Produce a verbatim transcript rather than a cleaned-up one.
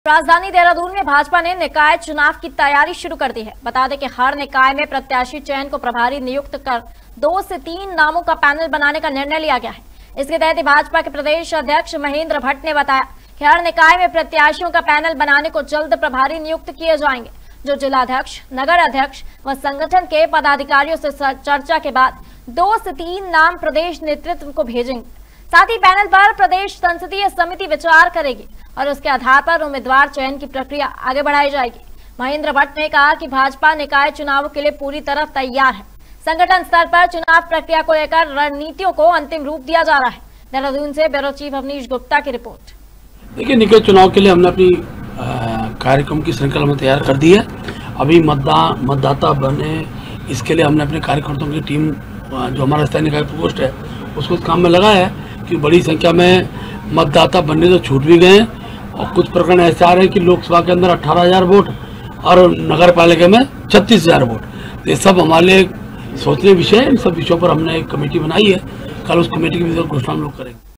राजधानी देहरादून में भाजपा ने निकाय चुनाव की तैयारी शुरू कर दी है। बता दें कि हर निकाय में प्रत्याशी चयन को प्रभारी नियुक्त कर दो से तीन नामों का पैनल बनाने का निर्णय लिया गया है। इसके तहत भाजपा के प्रदेश अध्यक्ष महेंद्र भट्ट ने बताया कि हर निकाय में प्रत्याशियों का पैनल बनाने को जल्द प्रभारी नियुक्त किए जाएंगे, जो जिलाध्यक्ष, नगर अध्यक्ष व संगठन के पदाधिकारियों से चर्चा के बाद दो से तीन नाम प्रदेश नेतृत्व को भेजेंगे। साथ ही पैनल पर प्रदेश संसदीय समिति विचार करेगी और उसके आधार पर उम्मीदवार चयन की प्रक्रिया आगे बढ़ाई जाएगी। महेंद्र भट्ट ने कहा कि भाजपा निकाय चुनाव के लिए पूरी तरह तैयार है। संगठन स्तर पर चुनाव प्रक्रिया को लेकर रणनीतियों को अंतिम रूप दिया जा रहा है। देहरादून से ब्यूरो चीफ अवनीश गुप्ता की रिपोर्ट। देखिए, निकाय चुनाव के लिए हमने अपनी कार्यक्रम की श्रृंखला में तैयार कर दी है। अभी मतदान मतदाता बने, इसके लिए हमने अपने कार्यकर्ताओं की टीम, जो हमारा स्थानीय निकाय प्रकोष्ठ है, उसको इस काम में लगाया है कि बड़ी संख्या में मतदाता बनने तो छूट भी गए और कुछ प्रकरण ऐसे आ रहे हैं कि लोकसभा के अंदर अठारह हजार वोट और नगर पालिका में छत्तीस हजार वोट। तो ये सब हमारे लिए सोचने विषय है। इन सब विषयों पर हमने एक कमेटी बनाई है। कल उस कमेटी की भी घोषणा हम लोग करेंगे।